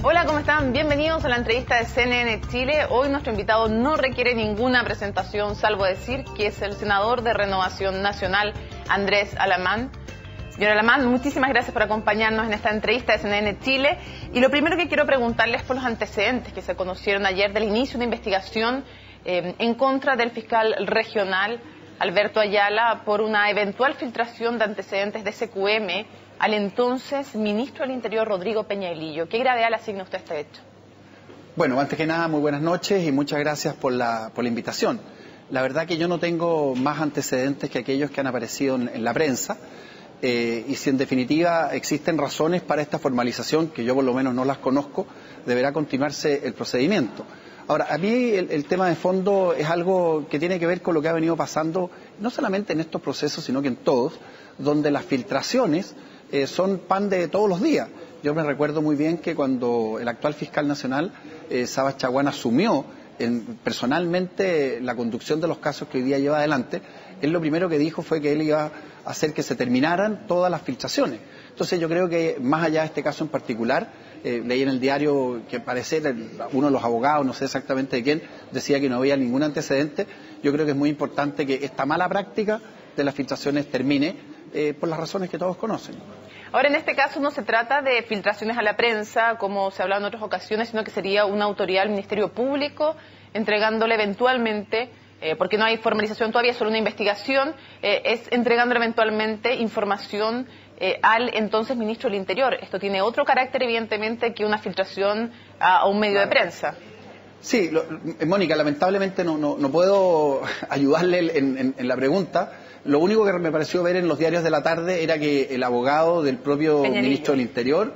Hola, ¿cómo están? Bienvenidos a la entrevista de CNN Chile. Hoy nuestro invitado no requiere ninguna presentación, salvo decir que es el senador de Renovación Nacional, Andrés Alamán. Señor Alamán, muchísimas gracias por acompañarnos en esta entrevista de CNN Chile. Y lo primero que quiero preguntarles es por los antecedentes que se conocieron ayer del inicio de una investigación en contra del fiscal regional Alberto Ayala por una eventual filtración de antecedentes de SQM al entonces ministro del Interior, Rodrigo Peña-Elillo. ¿Qué gravedad le asigna usted a este hecho? Bueno, antes que nada, muy buenas noches y muchas gracias por la invitación. La verdad que yo no tengo más antecedentes que aquellos que han aparecido en la prensa y si en definitiva existen razones para esta formalización, que yo por lo menos no las conozco, deberá continuarse el procedimiento. Ahora, a mí el tema de fondo es algo que tiene que ver con lo que ha venido pasando, no solamente en estos procesos, sino que en todos, donde las filtraciones son pan de todos los días. Yo me recuerdo muy bien que cuando el actual fiscal nacional, Sabas Chaguán, asumió personalmente la conducción de los casos que hoy día lleva adelante, él lo primero que dijo fue que él iba a hacer que se terminaran todas las filtraciones. Entonces yo creo que más allá de este caso en particular, leí en el diario que parecer uno de los abogados, no sé exactamente de quién, decía que no había ningún antecedente. Yo creo que es muy importante que esta mala práctica de las filtraciones termine por las razones que todos conocen. Ahora, en este caso no se trata de filtraciones a la prensa, como se ha hablado en otras ocasiones, sino que sería una autoridad del Ministerio Público entregándole eventualmente, porque no hay formalización todavía, solo una investigación, es entregándole eventualmente información al entonces ministro del Interior. Esto tiene otro carácter, evidentemente, que una filtración a un medio de prensa. Sí, Mónica, lamentablemente no puedo ayudarle en la pregunta. Lo único que me pareció ver en los diarios de la tarde era que el abogado del propio ministro del Interior,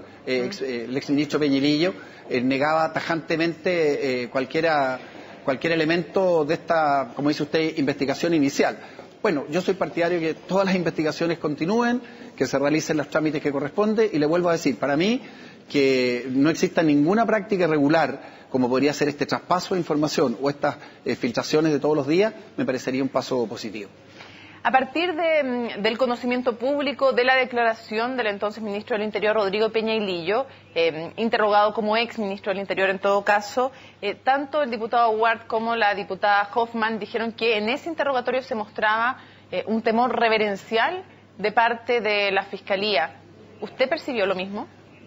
el exministro Peña-Elillo, negaba tajantemente cualquier elemento de esta, como dice usted, investigación inicial. Bueno, yo soy partidario de que todas las investigaciones continúen, que se realicen los trámites que corresponden, y le vuelvo a decir, para mí, que no exista ninguna práctica irregular, como podría ser este traspaso de información o estas filtraciones de todos los días, me parecería un paso positivo. A partir del conocimiento público de la declaración del entonces ministro del Interior, Rodrigo Peña-Elillo, interrogado como ex ministro del Interior en todo caso, tanto el diputado Ward como la diputada Hoffman dijeron que en ese interrogatorio se mostraba un temor reverencial de parte de la Fiscalía. ¿Usted percibió lo mismo?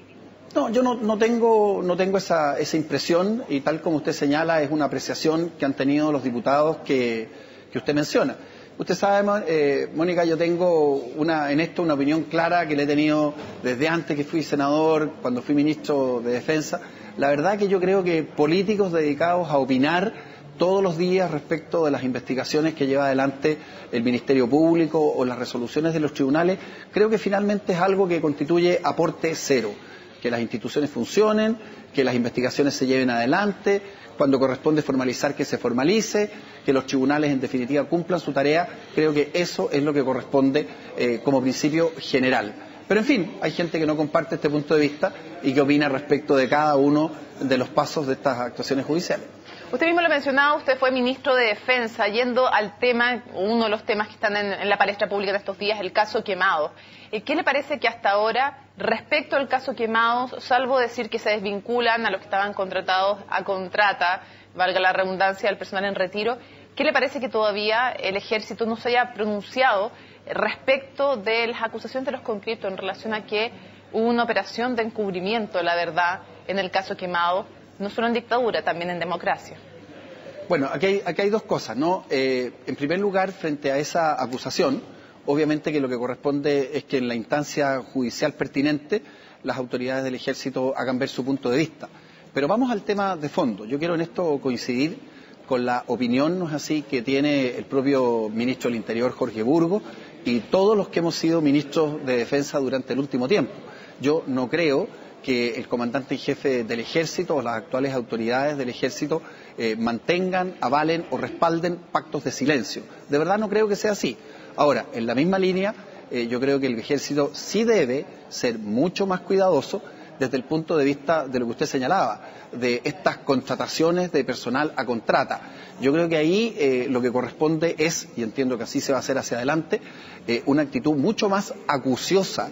No, yo no tengo esa impresión, y tal como usted señala, es una apreciación que han tenido los diputados que usted menciona. Usted sabe, Mónica, yo tengo en esto una opinión clara que le he tenido desde antes que fui senador, cuando fui ministro de Defensa. La verdad que yo creo que políticos dedicados a opinar todos los días respecto de las investigaciones que lleva adelante el Ministerio Público o las resoluciones de los tribunales, creo que finalmente es algo que constituye aporte cero. Que las instituciones funcionen, que las investigaciones se lleven adelante, cuando corresponde formalizar que se formalice, que los tribunales en definitiva cumplan su tarea. Creo que eso es lo que corresponde como principio general. Pero en fin, hay gente que no comparte este punto de vista y que opina respecto de cada uno de los pasos de estas actuaciones judiciales. Usted mismo lo mencionaba, usted fue ministro de Defensa, yendo al tema, uno de los temas que están en la palestra pública de estos días, el caso Quemados. ¿Qué le parece que hasta ahora, respecto al caso Quemados, salvo decir que se desvinculan a los que estaban contratados a contrata, valga la redundancia, del personal en retiro, qué le parece que todavía el Ejército no se haya pronunciado respecto de las acusaciones de los conflictos en relación a que hubo una operación de encubrimiento de la verdad en el caso Quemados, no solo en dictadura, también en democracia? Bueno, aquí hay dos cosas, ¿no? En primer lugar, frente a esa acusación, obviamente que lo que corresponde es que en la instancia judicial pertinente las autoridades del Ejército hagan ver su punto de vista. Pero vamos al tema de fondo. Yo quiero en esto coincidir con la opinión, ¿no es así?, que tiene el propio ministro del Interior, Jorge Burgos, y todos los que hemos sido ministros de Defensa durante el último tiempo. Yo no creo que el comandante en jefe del Ejército o las actuales autoridades del Ejército mantengan, avalen o respalden pactos de silencio. De verdad no creo que sea así. Ahora, en la misma línea, yo creo que el Ejército sí debe ser mucho más cuidadoso desde el punto de vista de lo que usted señalaba, de estas contrataciones de personal a contrata. Yo creo que ahí lo que corresponde es, y entiendo que así se va a hacer hacia adelante, una actitud mucho más acuciosa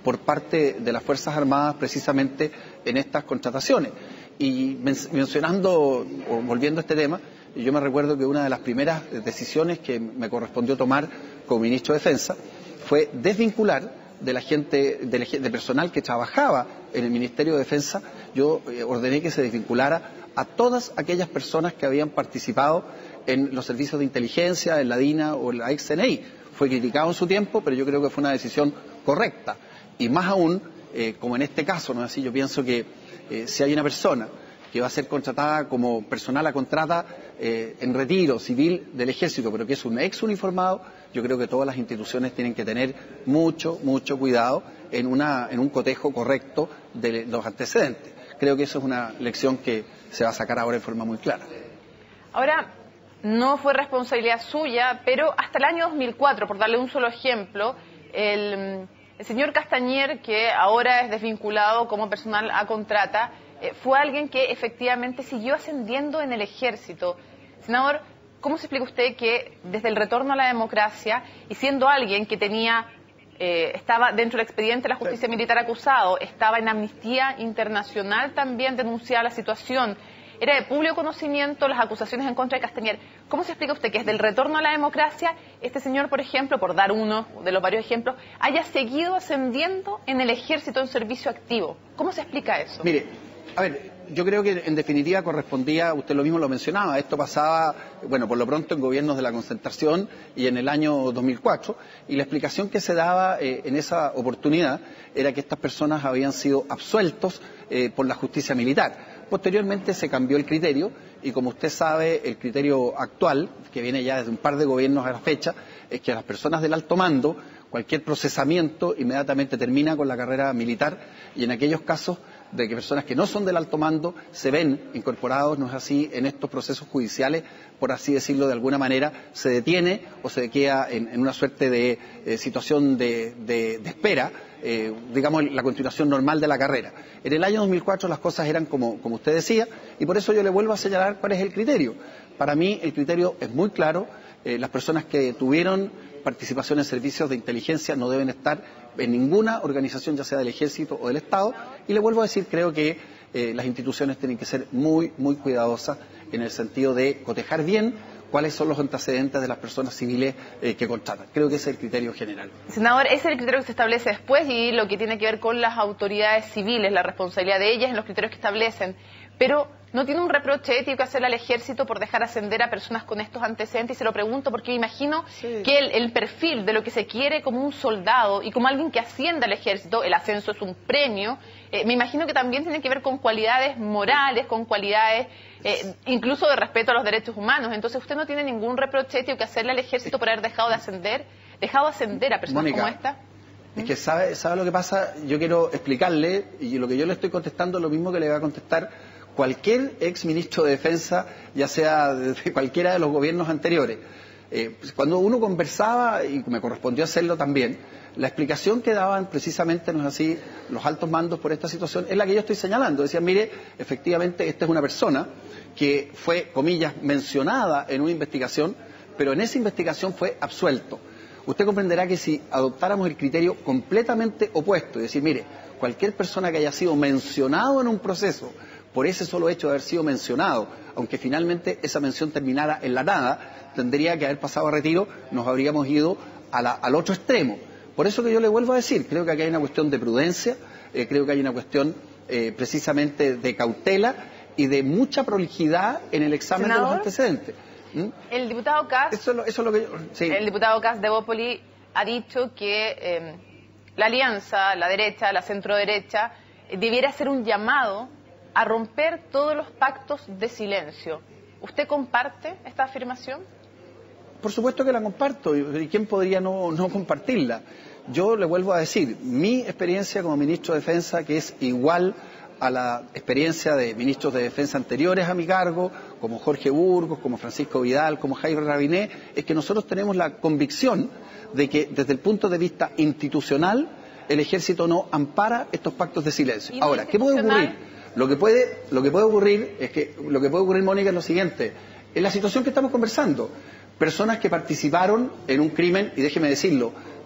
por parte de las Fuerzas Armadas precisamente en estas contrataciones. Y mencionando o volviendo a este tema, yo me recuerdo que una de las primeras decisiones que me correspondió tomar como ministro de Defensa fue desvincular de la gente, del personal que trabajaba en el Ministerio de Defensa. Yo ordené que se desvinculara a todas aquellas personas que habían participado en los servicios de inteligencia, en la DINA o en la ex-CNI. Fue criticado en su tiempo, pero yo creo que fue una decisión correcta. Y más aún, como en este caso, ¿no es así? Yo pienso que si hay una persona que va a ser contratada como personal a contrata en retiro civil del Ejército, pero que es un ex uniformado, yo creo que todas las instituciones tienen que tener mucho cuidado en un cotejo correcto de los antecedentes. Creo que eso es una lección que se va a sacar ahora en forma muy clara. Ahora, no fue responsabilidad suya, pero hasta el año 2004, por darle un solo ejemplo, el señor Castañer, que ahora es desvinculado como personal a contrata, fue alguien que efectivamente siguió ascendiendo en el Ejército. Senador, ¿cómo se explica usted que desde el retorno a la democracia, y siendo alguien que estaba dentro del expediente de la justicia militar acusado, estaba en Amnistía Internacional también denunciada la situación, era de público conocimiento las acusaciones en contra de Castañer? ¿Cómo se explica usted que desde el retorno a la democracia este señor, por ejemplo, por dar uno de los varios ejemplos, haya seguido ascendiendo en el Ejército en servicio activo? ¿Cómo se explica eso? Mire, a ver, yo creo que en definitiva correspondía, usted lo mismo lo mencionaba, esto pasaba, bueno, por lo pronto en gobiernos de la Concertación y en el año 2004, y la explicación que se daba en esa oportunidad era que estas personas habían sido absueltos por la justicia militar. Posteriormente se cambió el criterio y, como usted sabe, el criterio actual, que viene ya desde un par de gobiernos a la fecha, es que a las personas del alto mando cualquier procesamiento inmediatamente termina con la carrera militar, y en aquellos casos de que personas que no son del alto mando se ven incorporados, no es así, en estos procesos judiciales, por así decirlo de alguna manera, se detiene o se queda en una suerte de situación de espera, digamos, la continuación normal de la carrera. En el año 2004 las cosas eran como usted decía, y por eso yo le vuelvo a señalar cuál es el criterio. Para mí el criterio es muy claro. Las personas que tuvieron participación en servicios de inteligencia no deben estar en ninguna organización, ya sea del Ejército o del Estado, y le vuelvo a decir, creo que las instituciones tienen que ser muy cuidadosas en el sentido de cotejar bien cuáles son los antecedentes de las personas civiles que contratan. Creo que ese es el criterio general. Senador, ese es el criterio que se establece después, y lo que tiene que ver con las autoridades civiles, la responsabilidad de ellas en los criterios que establecen. Pero no tiene un reproche ético que hacerle al Ejército por dejar ascender a personas con estos antecedentes, y se lo pregunto porque me imagino que el perfil de lo que se quiere como un soldado y como alguien que asciende al Ejército, el ascenso es un premio, me imagino que también tiene que ver con cualidades morales, con cualidades incluso de respeto a los derechos humanos. Entonces usted no tiene ningún reproche ético que hacerle al Ejército por haber dejado ascender a personas, Mónica, como esta. Es que sabe lo que pasa. Yo quiero explicarle, y lo que yo le estoy contestando es lo mismo que le va a contestar cualquier ex ministro de Defensa, ya sea de cualquiera de los gobiernos anteriores. Cuando uno conversaba, y me correspondió hacerlo también, la explicación que daban precisamente, no es así, los altos mandos por esta situación es la que yo estoy señalando. Decían, mire, efectivamente esta es una persona que fue, comillas, mencionada en una investigación, pero en esa investigación fue absuelto. Usted comprenderá que si adoptáramos el criterio completamente opuesto, y decir, mire, cualquier persona que haya sido mencionado en un proceso por ese solo hecho de haber sido mencionado, aunque finalmente esa mención terminara en la nada, tendría que haber pasado a retiro, nos habríamos ido al otro extremo. Por eso que yo le vuelvo a decir, creo que aquí hay una cuestión de prudencia, creo que hay una cuestión precisamente de cautela y de mucha prolijidad en el examen de los antecedentes. El diputado Kast, el diputado Kast de Bópoli ha dicho que la alianza, la derecha, la centroderecha, debiera hacer un llamado a romper todos los pactos de silencio. ¿Usted comparte esta afirmación? Por supuesto que la comparto, y ¿quién podría no compartirla? Yo le vuelvo a decir, mi experiencia como ministro de Defensa, que es igual a la experiencia de ministros de Defensa anteriores a mi cargo, como Jorge Burgos, como Francisco Vidal, como Jaime Rabiné, es que nosotros tenemos la convicción de que desde el punto de vista institucional el Ejército no ampara estos pactos de silencio. Ahora, ¿qué puede ocurrir? Lo que puede ocurrir, Mónica, es lo siguiente. En la situación que estamos conversando, personas que participaron en un crimen, y déjeme decirlo,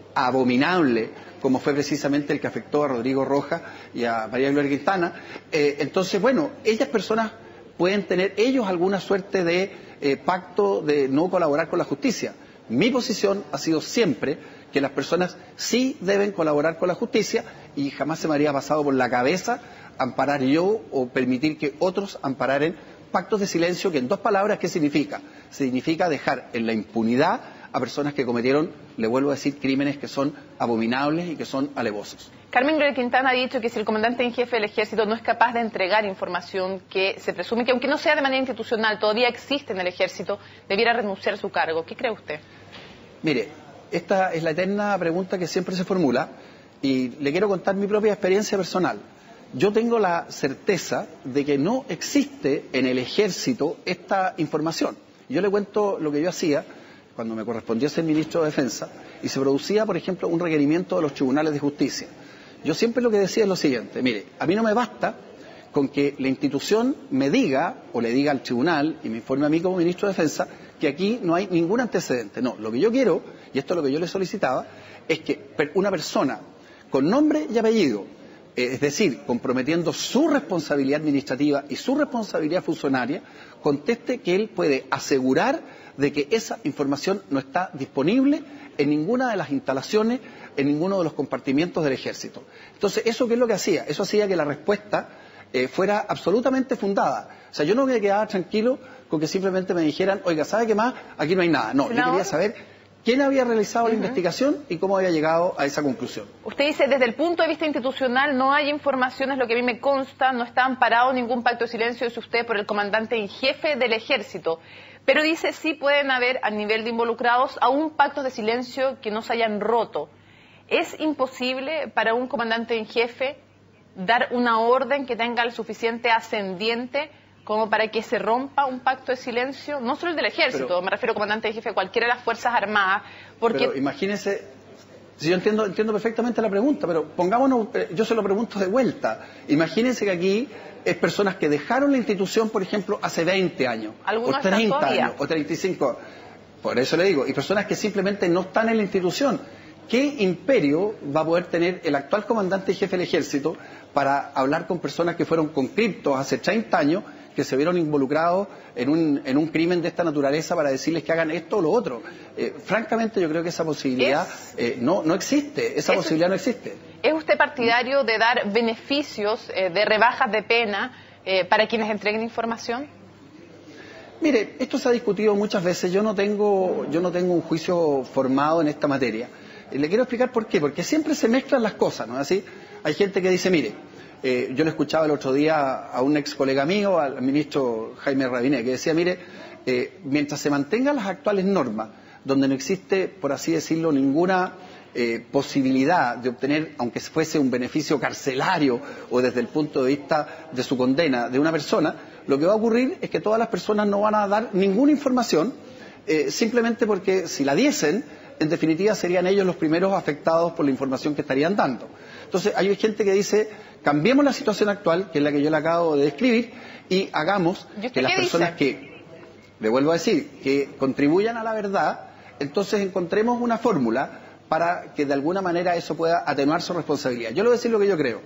abominable, como fue precisamente el que afectó a Rodrigo Rojas y a María Gloria Quintana. Entonces, bueno, ellas personas pueden tener ellos alguna suerte de pacto de no colaborar con la justicia. Mi posición ha sido siempre que las personas sí deben colaborar con la justicia y jamás se me habría pasado por la cabeza amparar yo o permitir que otros ampararen pactos de silencio que, en dos palabras, ¿qué significa? Significa dejar en la impunidad a personas que cometieron, le vuelvo a decir, crímenes que son abominables y que son alevosos. Carmen Gloria Quintana ha dicho que si el comandante en jefe del ejército no es capaz de entregar información que se presume que, aunque no sea de manera institucional, todavía existe en el ejército, debiera renunciar a su cargo. ¿Qué cree usted? Mire, esta es la eterna pregunta que siempre se formula y le quiero contar mi propia experiencia personal. Yo tengo la certeza de que no existe en el ejército esta información. Yo le cuento lo que yo hacía cuando me correspondía ser ministro de Defensa y se producía, por ejemplo, un requerimiento de los tribunales de justicia. Yo siempre lo que decía es lo siguiente: mire, a mí no me basta con que la institución me diga o le diga al tribunal y me informe a mí como ministro de Defensa que aquí no hay ningún antecedente. No, lo que yo quiero, y esto es lo que yo le solicitaba, es que una persona con nombre y apellido, es decir, comprometiendo su responsabilidad administrativa y su responsabilidad funcionaria, conteste que él puede asegurar de que esa información no está disponible en ninguna de las instalaciones, en ninguno de los compartimientos del ejército. Entonces, ¿eso qué es lo que hacía? Eso hacía que la respuesta fuera absolutamente fundada. O sea, yo no me quedaba tranquilo con que simplemente me dijeran, oiga, ¿sabe qué más? Aquí no hay nada. No, yo quería saber quién había realizado la investigación y cómo había llegado a esa conclusión. Usted dice, desde el punto de vista institucional, no hay informaciones, lo que a mí me consta, no está amparado ningún pacto de silencio, dice usted, por el comandante en jefe del ejército. Pero dice, sí pueden haber, a nivel de involucrados, aún pactos de silencio que no se hayan roto. ¿Es imposible para un comandante en jefe dar una orden que tenga el suficiente ascendiente como para que se rompa un pacto de silencio? No solo el del ejército, me refiero a comandante en jefe de cualquiera de las Fuerzas Armadas. Porque... Pero imagínese, si yo entiendo perfectamente la pregunta, pero pongámonos, yo se lo pregunto de vuelta. Imagínense que aquí es personas que dejaron la institución, por ejemplo, hace 20 años, o 30 años, o 35. Por eso le digo, y personas que simplemente no están en la institución. ¿Qué imperio va a poder tener el actual comandante y jefe del ejército para hablar con personas que fueron conscriptos hace 30 años, que se vieron involucrados en un crimen de esta naturaleza para decirles que hagan esto o lo otro? Francamente, yo creo que esa posibilidad no existe, esa posibilidad no existe. ¿Es usted partidario de dar beneficios de rebajas de pena para quienes entreguen información? Mire, esto se ha discutido muchas veces. Yo no tengo un juicio formado en esta materia. Le quiero explicar por qué. Porque siempre se mezclan las cosas, ¿no es así? Hay gente que dice, mire, yo le escuchaba el otro día a un ex colega mío, al ministro Jaime Rabinet, que decía, mire, mientras se mantengan las actuales normas, donde no existe, por así decirlo, ninguna posibilidad de obtener, aunque fuese un beneficio carcelario o desde el punto de vista de su condena de una persona, lo que va a ocurrir es que todas las personas no van a dar ninguna información, simplemente porque si la diesen, en definitiva serían ellos los primeros afectados por la información que estarían dando. Entonces hay gente que dice, cambiemos la situación actual, que es la que yo le acabo de describir, y hagamos que las personas que, le vuelvo a decir, que contribuyan a la verdad, entonces encontremos una fórmula para que de alguna manera eso pueda atenuar su responsabilidad. Yo le voy a decir lo que yo creo.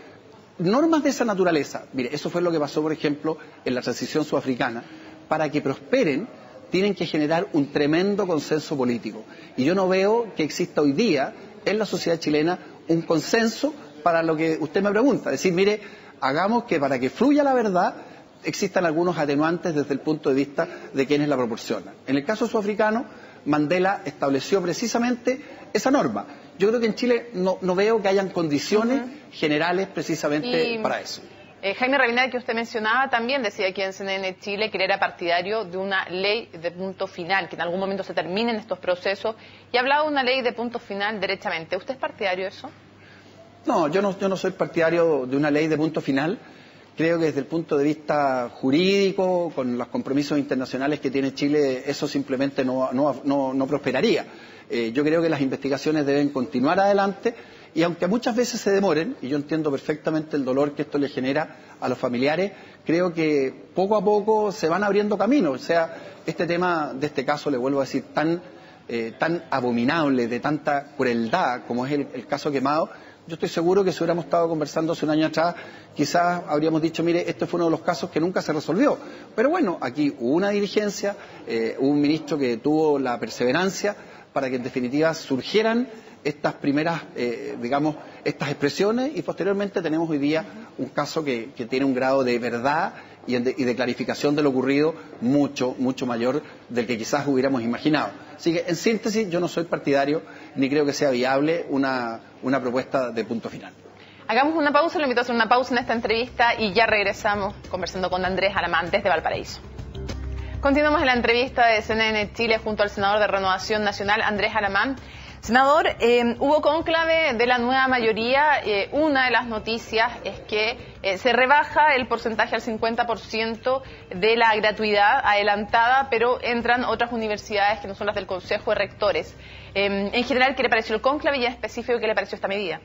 Normas de esa naturaleza, mire, eso fue lo que pasó, por ejemplo, en la transición sudafricana. Para que prosperen, tienen que generar un tremendo consenso político. Y yo no veo que exista hoy día en la sociedad chilena un consenso para lo que usted me pregunta. Es decir, mire, hagamos que para que fluya la verdad existan algunos atenuantes desde el punto de vista de quienes la proporcionan. En el caso sudafricano, Mandela estableció precisamente esa norma. Yo creo que en Chile no veo que hayan condiciones generales precisamente para eso. Jaime Rabinet, que usted mencionaba, también decía aquí en CNN Chile que era partidario de una ley de punto final, que en algún momento se terminen estos procesos, y hablaba de una ley de punto final derechamente. ¿Usted es partidario de eso? No, yo no soy partidario de una ley de punto final. Creo que desde el punto de vista jurídico, con los compromisos internacionales que tiene Chile, eso simplemente no prosperaría. Yo creo que las investigaciones deben continuar adelante y aunque muchas veces se demoren, y yo entiendo perfectamente el dolor que esto le genera a los familiares, creo que poco a poco se van abriendo caminos. O sea, este tema de este caso, le vuelvo a decir, tan tan abominable, de tanta crueldad como es el caso Quemado, yo estoy seguro que si hubiéramos estado conversando hace un año atrás, quizás habríamos dicho, mire, este fue uno de los casos que nunca se resolvió. Pero bueno, aquí hubo una diligencia, hubo un ministro que tuvo la perseverancia para que en definitiva surgieran estas primeras, estas expresiones, y posteriormente tenemos hoy día un caso que tiene un grado de verdad y de clarificación de lo ocurrido mucho mayor del que quizás hubiéramos imaginado. Así que, en síntesis, yo no soy partidario ni creo que sea viable una propuesta de punto final. Hagamos una pausa, lo invito a hacer una pausa en esta entrevista y ya regresamos conversando con Andrés Alamán desde Valparaíso. Continuamos en la entrevista de CNN Chile junto al senador de Renovación Nacional, Andrés Alamán. Senador, hubo cónclave de la nueva mayoría. Una de las noticias es que se rebaja el porcentaje al 50% de la gratuidad adelantada, pero entran otras universidades que no son las del Consejo de Rectores. En general, ¿qué le pareció el cónclave y en específico qué le pareció esta medida?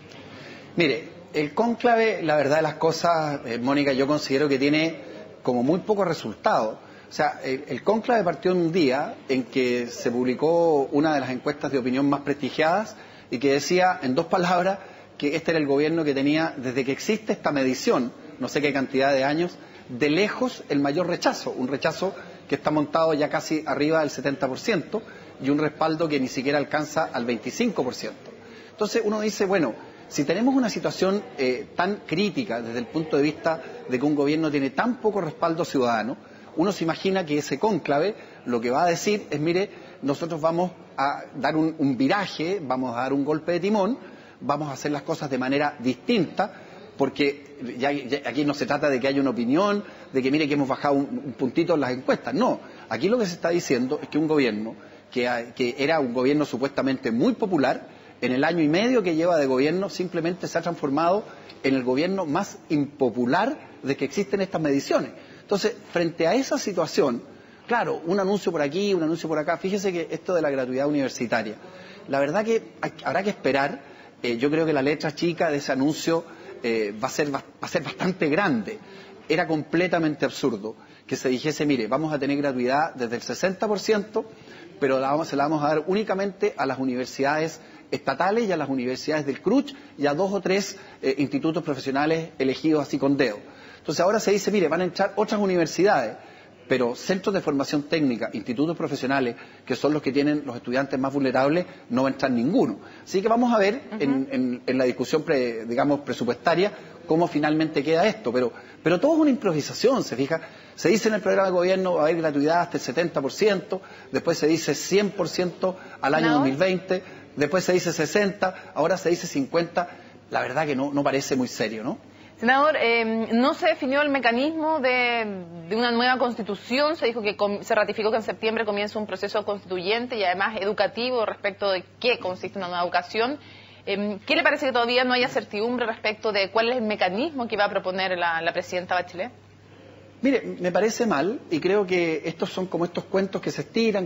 Mire, el cónclave, la verdad de las cosas, Mónica, yo considero que tiene como muy poco resultado. O sea, el cónclave partió en un día en que se publicó una de las encuestas de opinión más prestigiadas y que decía, en 2 palabras, que este era el gobierno que tenía, desde que existe esta medición, no sé qué cantidad de años, de lejos el mayor rechazo, un rechazo que está montado ya casi arriba del 70% y un respaldo que ni siquiera alcanza al 25%. Entonces uno dice, bueno, si tenemos una situación tan crítica desde el punto de vista de que un gobierno tiene tan poco respaldo ciudadano, uno se imagina que ese cónclave lo que va a decir es, mire, nosotros vamos a dar un viraje, vamos a dar un golpe de timón, vamos a hacer las cosas de manera distinta, porque ya aquí no se trata de que haya una opinión, de que mire que hemos bajado un puntito en las encuestas. No, aquí lo que se está diciendo es que un gobierno que era un gobierno supuestamente muy popular, en el año y medio que lleva de gobierno simplemente se ha transformado en el gobierno más impopular de que existen estas mediciones. Entonces, frente a esa situación, claro, un anuncio por aquí, un anuncio por acá, fíjese que esto de la gratuidad universitaria, la verdad que habrá que esperar, yo creo que la letra chica de ese anuncio va a ser bastante grande. Era completamente absurdo que se dijese, mire, vamos a tener gratuidad desde el 60%, pero se la vamos a dar únicamente a las universidades estatales y a las universidades del CRUCH y a 2 o 3 institutos profesionales elegidos así con dedo. Entonces ahora se dice, mire, van a entrar otras universidades, pero centros de formación técnica, institutos profesionales, que son los que tienen los estudiantes más vulnerables, no va a entrar ninguno. Así que vamos a ver en la discusión, presupuestaria, cómo finalmente queda esto. Pero todo es una improvisación, se fija. Se dice en el programa de gobierno va a haber gratuidad hasta el 70%, después se dice 100% al año 2020, después se dice 60%, ahora se dice 50%. La verdad que no parece muy serio, ¿no? Senador, no se definió el mecanismo de una nueva constitución, se dijo que se ratificó que en septiembre comienza un proceso constituyente y además educativo respecto de qué consiste una nueva educación. ¿Qué le parece que todavía no haya certidumbre respecto de cuál es el mecanismo que va a proponer la presidenta Bachelet? Mire, me parece mal y creo que estos son como estos cuentos que se estiran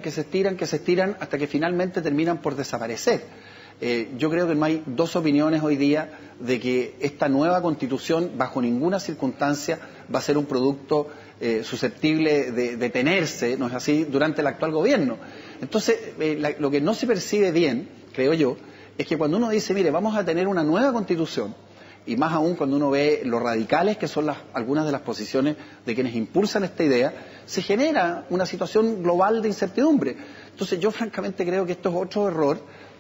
hasta que finalmente terminan por desaparecer. Yo creo que no hay 2 opiniones hoy día de que esta nueva constitución bajo ninguna circunstancia va a ser un producto susceptible de tenerse, ¿no es así?, durante el actual gobierno. Entonces, lo que no se percibe bien, creo yo, es que cuando uno dice, mire, vamos a tener una nueva constitución, y más aún cuando uno ve lo radicales que son algunas de las posiciones de quienes impulsan esta idea, se genera una situación global de incertidumbre. Entonces yo francamente creo que esto es otro error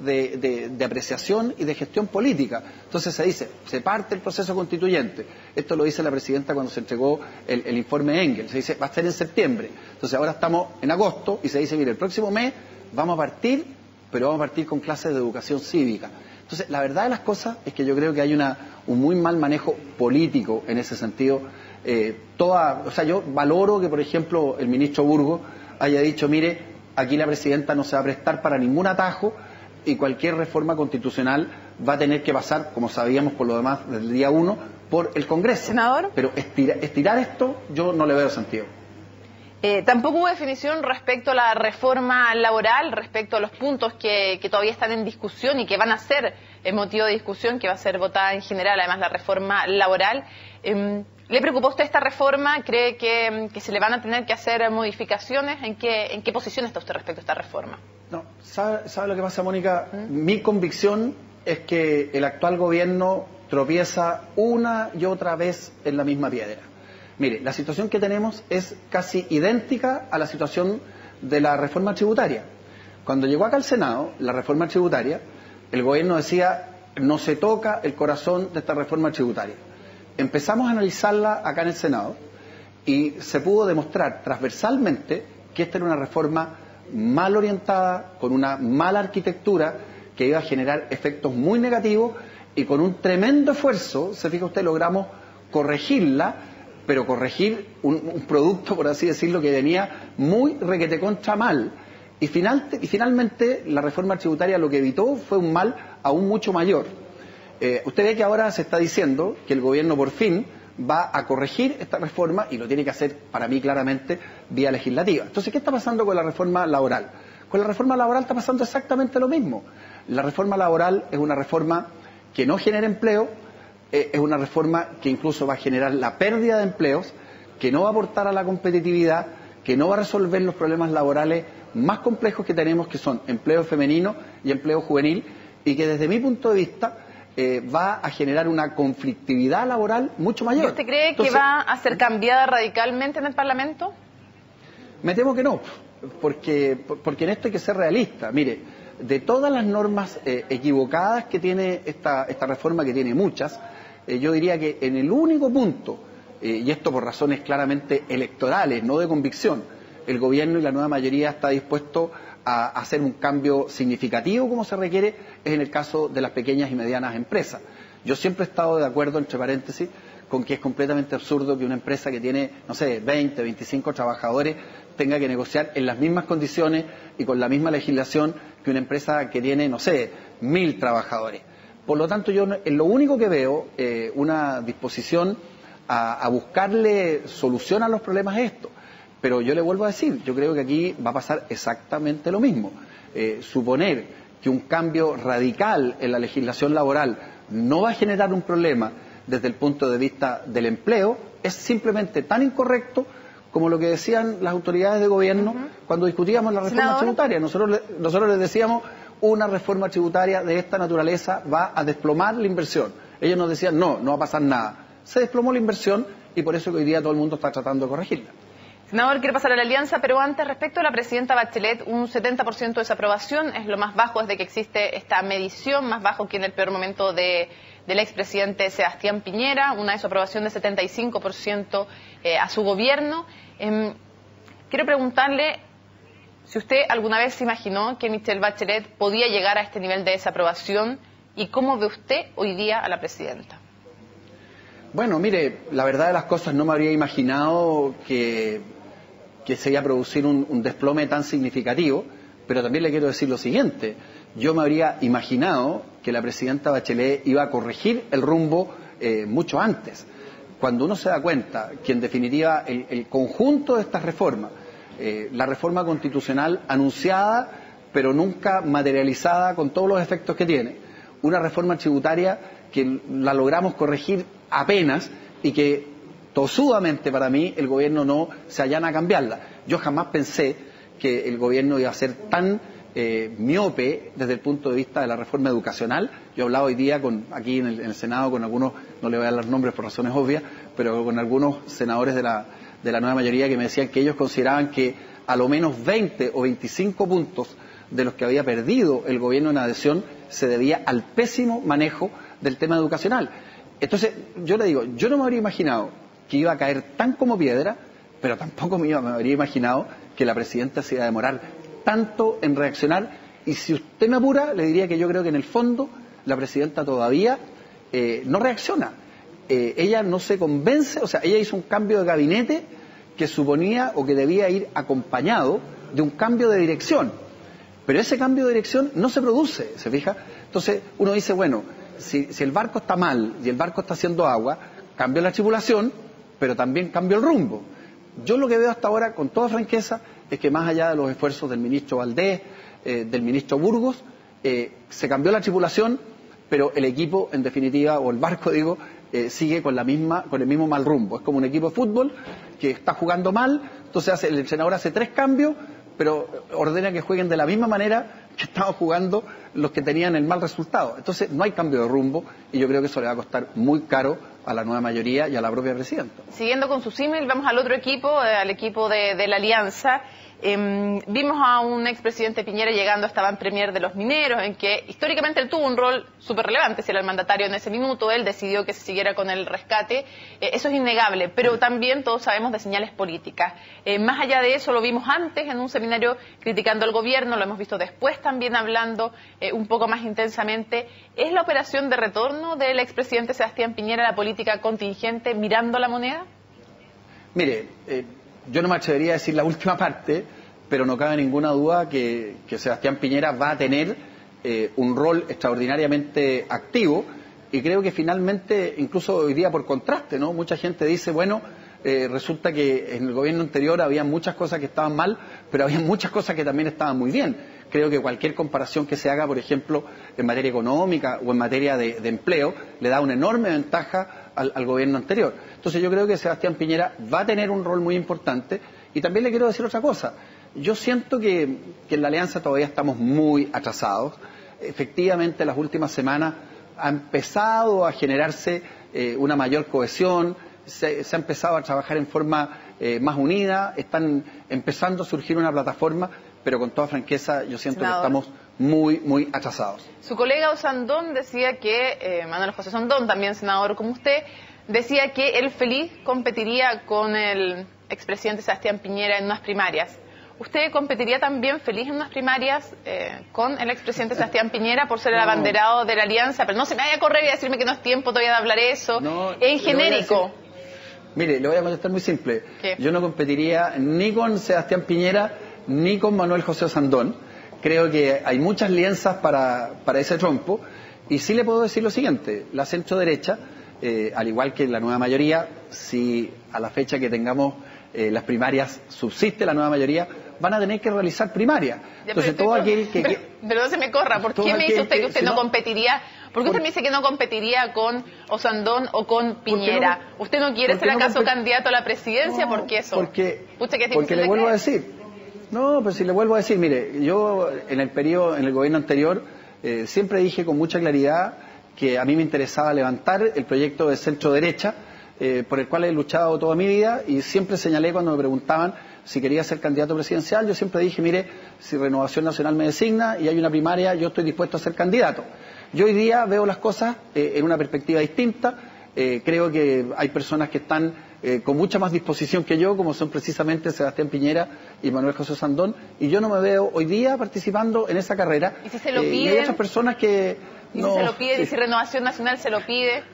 de apreciación y de gestión política. Entonces se dice, se parte el proceso constituyente. Esto lo dice la presidenta cuando se entregó el informe Engel. Se dice, va a ser en septiembre. Entonces ahora estamos en agosto y se dice, mire, el próximo mes vamos a partir, pero vamos a partir con clases de educación cívica. Entonces, la verdad de las cosas es que yo creo que hay un muy mal manejo político en ese sentido. O sea, yo valoro que, por ejemplo, el ministro Burgos haya dicho, mire, aquí la presidenta no se va a prestar para ningún atajo y cualquier reforma constitucional va a tener que pasar, como sabíamos por lo demás desde el día 1, por el Congreso. Senador. Pero estirar esto yo no le veo sentido. Tampoco hubo definición respecto a la reforma laboral, respecto a los puntos que todavía están en discusión y que van a ser motivo de discusión, que va a ser votada en general, además la reforma laboral. ¿Le preocupó a usted esta reforma? ¿Cree que se le van a tener que hacer modificaciones? ¿En qué posición está usted respecto a esta reforma? No, ¿sabe lo que pasa, Mónica? Mi convicción es que el actual gobierno tropieza una y otra vez en la misma piedra. Mire, la situación que tenemos es casi idéntica a la situación de la reforma tributaria. Cuando llegó acá al Senado, la reforma tributaria, el gobierno decía, no se toca el corazón de esta reforma tributaria. Empezamos a analizarla acá en el Senado y se pudo demostrar transversalmente que esta era una reforma mal orientada, con una mala arquitectura, que iba a generar efectos muy negativos, y con un tremendo esfuerzo, se fija usted, logramos corregirla, pero corregir un producto, por así decirlo, que venía muy requete contra mal. Y finalmente la reforma tributaria lo que evitó fue un mal aún mucho mayor. Usted ve que ahora se está diciendo que el gobierno por fin va a corregir esta reforma y lo tiene que hacer, para mí claramente, vía legislativa. Entonces, ¿qué está pasando con la reforma laboral? Con la reforma laboral está pasando exactamente lo mismo. La reforma laboral es una reforma que no genera empleo, es una reforma que incluso va a generar la pérdida de empleos, que no va a aportar a la competitividad, que no va a resolver los problemas laborales más complejos que tenemos, que son empleo femenino y empleo juvenil, y que desde mi punto de vista va a generar una conflictividad laboral mucho mayor. ¿Y usted cree que va a ser cambiada radicalmente en el Parlamento? Me temo que no, porque en esto hay que ser realista. Mire, de todas las normas equivocadas que tiene esta reforma, que tiene muchas, yo diría que en el único punto, y esto por razones claramente electorales, no de convicción, el gobierno y la nueva mayoría está dispuesto a hacer un cambio significativo como se requiere, es en el caso de las pequeñas y medianas empresas. Yo siempre he estado de acuerdo, entre paréntesis, con que es completamente absurdo que una empresa que tiene, no sé, 20, 25 trabajadores tenga que negociar en las mismas condiciones y con la misma legislación que una empresa que tiene, no sé, 1000 trabajadores. Por lo tanto, yo en lo único que veo una disposición a buscarle solución a los problemas es esto. Pero yo le vuelvo a decir, yo creo que aquí va a pasar exactamente lo mismo. Suponer que un cambio radical en la legislación laboral no va a generar un problema desde el punto de vista del empleo es simplemente tan incorrecto como lo que decían las autoridades de gobierno cuando discutíamos la reforma tributaria. Nosotros les decíamos, una reforma tributaria de esta naturaleza va a desplomar la inversión. Ellos nos decían, no va a pasar nada. Se desplomó la inversión y por eso que hoy día todo el mundo está tratando de corregirla. Senador, quiero pasar a la alianza, pero antes, respecto a la presidenta Bachelet, un 70% de desaprobación es lo más bajo desde que existe esta medición, más bajo que en el peor momento del expresidente Sebastián Piñera, una desaprobación de 75% a su gobierno. Quiero preguntarle si usted alguna vez se imaginó que Michelle Bachelet podía llegar a este nivel de desaprobación y cómo ve usted hoy día a la presidenta. Bueno, mire, la verdad de las cosas, no me habría imaginado que se iba a producir un desplome tan significativo, pero también le quiero decir lo siguiente, yo me habría imaginado que la presidenta Bachelet iba a corregir el rumbo mucho antes. Cuando uno se da cuenta que en definitiva el conjunto de estas reformas, la reforma constitucional anunciada pero nunca materializada con todos los efectos que tiene, una reforma tributaria que la logramos corregir apenas y que tosudamente para mí el gobierno no se allana a cambiarla. Yo jamás pensé que el gobierno iba a ser tan miope desde el punto de vista de la reforma educacional. Yo he hablado hoy día aquí en el Senado con algunos, no le voy a dar los nombres por razones obvias, pero con algunos senadores de la nueva mayoría que me decían que ellos consideraban que a lo menos 20 o 25 puntos de los que había perdido el gobierno en adhesión se debía al pésimo manejo del tema educacional. Entonces, yo le digo, yo no me habría imaginado que iba a caer tan como piedra, pero tampoco me habría imaginado que la presidenta se iba a demorar tanto en reaccionar. Y si usted me apura, le diría que yo creo que en el fondo la presidenta todavía no reacciona. Ella no se convence, o sea, ella hizo un cambio de gabinete que suponía o que debía ir acompañado de un cambio de dirección. Pero ese cambio de dirección no se produce, ¿se fija? Entonces uno dice, bueno, si el barco está mal y el barco está haciendo agua, cambió la tripulación, pero también cambió el rumbo. Yo lo que veo hasta ahora, con toda franqueza, es que más allá de los esfuerzos del ministro Valdés, del ministro Burgos, se cambió la tripulación, pero el equipo, en definitiva, o el barco, digo, sigue con el mismo mal rumbo. Es como un equipo de fútbol que está jugando mal, entonces el entrenador hace 3 cambios, pero ordena que jueguen de la misma manera que estaban jugando los que tenían el mal resultado. Entonces no hay cambio de rumbo y yo creo que eso le va a costar muy caro a la nueva mayoría y a la propia presidenta. Siguiendo con su símil, vamos al otro equipo, al equipo de la Alianza. Vimos a un expresidente Piñera llegando a esta Ban Premier de los mineros, en que históricamente él tuvo un rol súper relevante, si era el mandatario en ese minuto, él decidió que se siguiera con el rescate, eso es innegable, pero también todos sabemos de señales políticas. Más allá de eso, lo vimos antes en un seminario criticando al gobierno, lo hemos visto después también hablando un poco más intensamente. ¿Es la operación de retorno del expresidente Sebastián Piñera a la política contingente mirando la moneda? Mire, yo no me atrevería a decir la última parte, pero no cabe ninguna duda que Sebastián Piñera va a tener un rol extraordinariamente activo y creo que finalmente, incluso hoy día por contraste, ¿no? Mucha gente dice, bueno, resulta que en el gobierno anterior había muchas cosas que estaban mal, pero había muchas cosas que también estaban muy bien. Creo que cualquier comparación que se haga, por ejemplo, en materia económica o en materia de empleo, le da una enorme ventaja al gobierno anterior. Entonces yo creo que Sebastián Piñera va a tener un rol muy importante y también le quiero decir otra cosa. Yo siento que en la Alianza todavía estamos muy atrasados. Efectivamente, las últimas semanas ha empezado a generarse una mayor cohesión, se ha empezado a trabajar en forma más unida, están empezando a surgir una plataforma, pero con toda franqueza yo siento que estamos muy atrasados. Su colega Osandón decía que, Manuel José Osandón, también senador como usted, decía que él feliz competiría con el expresidente Sebastián Piñera en unas primarias. ¿Usted competiría también feliz en unas primarias con el expresidente Sebastián Piñera por ser el abanderado de la Alianza? Pero no se me vaya a correr y a decirme que no es tiempo todavía de hablar eso. No, en genérico. Mire, le voy a contestar muy simple. ¿Qué? Yo no competiría ni con Sebastián Piñera ni con Manuel José Osandón. Creo que hay muchas lienzas para ese trompo. Y sí le puedo decir lo siguiente, la centro derecha, al igual que la nueva mayoría, si a la fecha que tengamos las primarias subsiste la nueva mayoría, van a tener que realizar primarias. Entonces todo aquel que... Pero no se me corra, ¿por qué me dice usted que usted no competiría? ¿Por qué usted me dice que no competiría con Osandón o con Piñera? ¿Usted no quiere ser acaso candidato a la presidencia? ¿Por qué eso? Porque le vuelvo a decir. No, pero si le vuelvo a decir, mire, yo en el gobierno anterior siempre dije con mucha claridad que a mí me interesaba levantar el proyecto de centro derecha, por el cual he luchado toda mi vida y siempre señalé cuando me preguntaban si quería ser candidato presidencial, yo siempre dije, mire, si Renovación Nacional me designa y hay una primaria, yo estoy dispuesto a ser candidato. Yo hoy día veo las cosas en una perspectiva distinta, creo que hay personas que están con mucha más disposición que yo, como son precisamente Sebastián Piñera y Manuel José Osandón, y yo no me veo hoy día participando en esa carrera. ¿Y si se lo piden? Y hay otras personas que... ¿Y si se lo pide? ¿Y si Renovación Nacional se lo pide?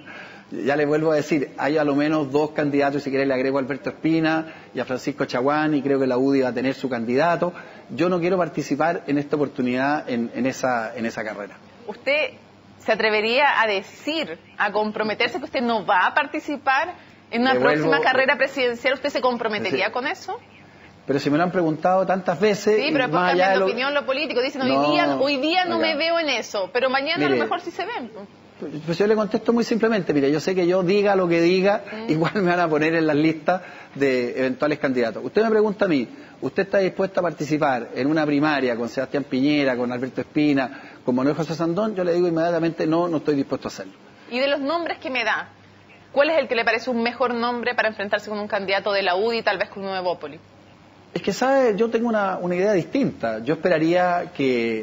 Ya le vuelvo a decir, hay a lo menos dos candidatos, si quiere le agrego a Alberto Espina y a Francisco Chaguán, y creo que la UDI va a tener su candidato. Yo no quiero participar en esta oportunidad en esa carrera. ¿Usted se atrevería a decir, a comprometerse que usted no va a participar en una próxima carrera presidencial? ¿Usted se comprometería con eso? Pero si me lo han preguntado tantas veces... Sí, pero después cambian de opinión lo político. Dicen, hoy día no me veo en eso, pero mañana a lo mejor sí se ven. Pues yo le contesto muy simplemente, mire, yo sé que yo diga lo que diga, igual me van a poner en las listas de eventuales candidatos. Usted me pregunta a mí, ¿usted está dispuesto a participar en una primaria con Sebastián Piñera, con Alberto Espina, con Manuel José Osandón? Yo le digo inmediatamente, no estoy dispuesto a hacerlo. Y de los nombres que me da, ¿cuál es el que le parece un mejor nombre para enfrentarse con un candidato de la UDI, tal vez con un Nuevópolis? Es que, ¿sabe? Yo tengo una idea distinta. Yo esperaría que,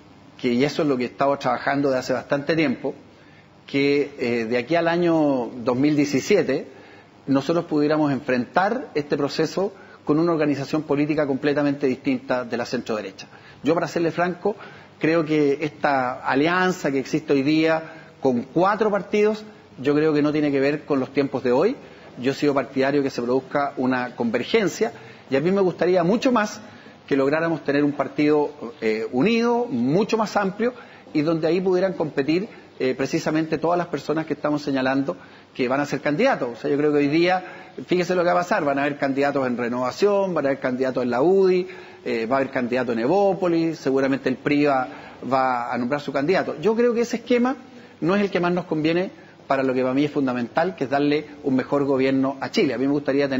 y eso es lo que he estado trabajando desde hace bastante tiempo, que de aquí al año 2017 nosotros pudiéramos enfrentar este proceso con una organización política completamente distinta de la centro derecha. Yo, para serle franco, creo que esta alianza que existe hoy día con 4 partidos, yo creo que no tiene que ver con los tiempos de hoy. Yo he sido partidario que se produzca una convergencia y a mí me gustaría mucho más que lográramos tener un partido unido, mucho más amplio, y donde ahí pudieran competir precisamente todas las personas que estamos señalando que van a ser candidatos. O sea, yo creo que hoy día, fíjese lo que va a pasar, van a haber candidatos en Renovación, van a haber candidatos en la UDI, va a haber candidato en Evópolis, seguramente el PRI va a nombrar su candidato. Yo creo que ese esquema no es el que más nos conviene para lo que para mí es fundamental, que es darle un mejor gobierno a Chile. A mí me gustaría tener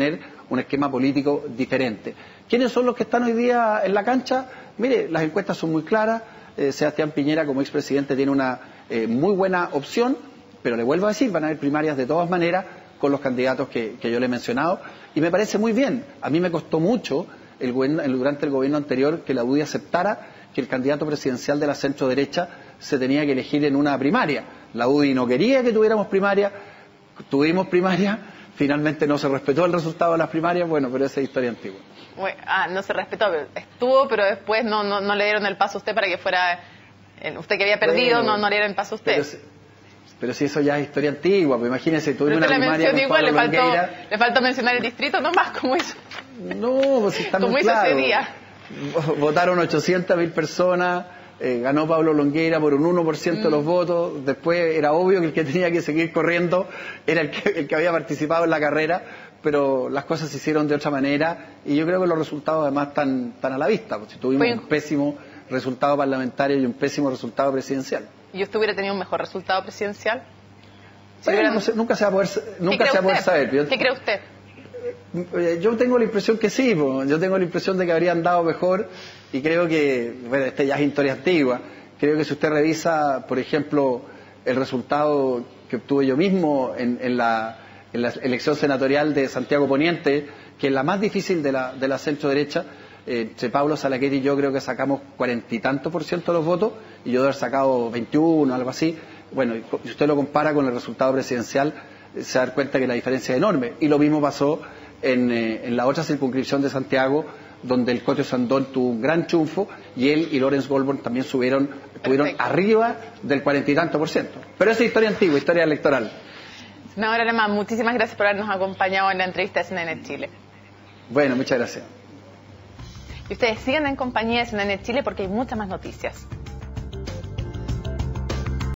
un esquema político diferente. ¿Quiénes son los que están hoy día en la cancha? Mire, las encuestas son muy claras. Sebastián Piñera, como expresidente, tiene una muy buena opción, pero le vuelvo a decir, van a haber primarias de todas maneras con los candidatos que yo le he mencionado, y me parece muy bien. A mí me costó mucho durante el gobierno anterior que la UDI aceptara que el candidato presidencial de la centro derecha se tenía que elegir en una primaria. La UDI no quería que tuviéramos primaria, tuvimos primaria, finalmente no se respetó el resultado de las primarias, bueno, pero esa es historia antigua. No se respetó, estuvo, pero después no le dieron el paso a usted para que fuera, usted que había perdido, bueno, no le dieron el paso a usted. Pero si eso ya es historia antigua, pues imagínese, tuvimos una primaria con igual, le faltó mencionar el distrito nomás, como hizo. No, pues está muy claro. Como hizo ese día. Votaron 800.000 personas, ganó Pablo Longueira por un 1% de los votos, después era obvio que el que tenía que seguir corriendo era el que había participado en la carrera, pero las cosas se hicieron de otra manera y yo creo que los resultados además están a la vista, porque tuvimos un pésimo resultado parlamentario y un pésimo resultado presidencial. ¿Y usted hubiera tenido un mejor resultado presidencial? Bueno, no sé, nunca se va a poder saber. ¿Qué cree usted? Yo tengo la impresión que sí, yo tengo la impresión de que habría andado mejor y creo que, bueno, ya es historia antigua, creo que si usted revisa, por ejemplo, el resultado que obtuve yo mismo en la elección senatorial de Santiago Poniente, que es la más difícil de la centro derecha, entre Pablo Salaquet y yo creo que sacamos 40 y tantos % de los votos y yo de haber sacado 21, algo así. Bueno, si usted lo compara con el resultado presidencial, se da cuenta que la diferencia es enorme. Y lo mismo pasó en la otra circunscripción de Santiago, donde el Cotio Sandón tuvo un gran triunfo y él y Lawrence Goldborn también estuvieron arriba del 40 y tantos %. Pero esa es historia antigua, historia electoral. Senador Alamán, muchísimas gracias por habernos acompañado en la entrevista de CNN Chile. Bueno, muchas gracias. Y ustedes sigan en compañía de CNN Chile porque hay muchas más noticias.